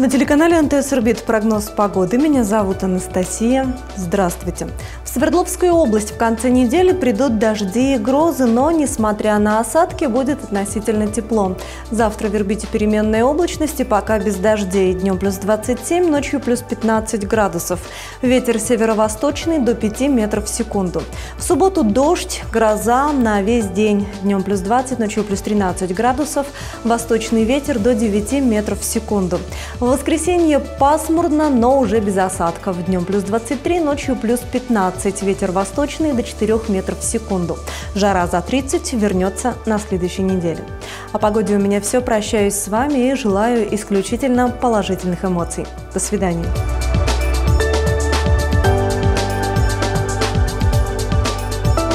На телеканале МТС Орбит прогноз погоды. Меня зовут Анастасия. Здравствуйте. В Свердловскую область в конце недели придут дожди и грозы, но, несмотря на осадки, будет относительно тепло. Завтра в Ирбите переменная облачность, пока без дождей. Днем плюс 27, ночью плюс 15 градусов. Ветер северо-восточный до 5 метров в секунду. В субботу дождь, гроза на весь день. Днем плюс 20, ночью плюс 13 градусов. Восточный ветер до 9 метров в секунду. В воскресенье пасмурно, но уже без осадков. Днем плюс 23, ночью плюс 15. Ветер восточный до 4 метров в секунду. Жара за 30 вернется на следующей неделе. О погоде у меня все. Прощаюсь с вами и желаю исключительно положительных эмоций. До свидания.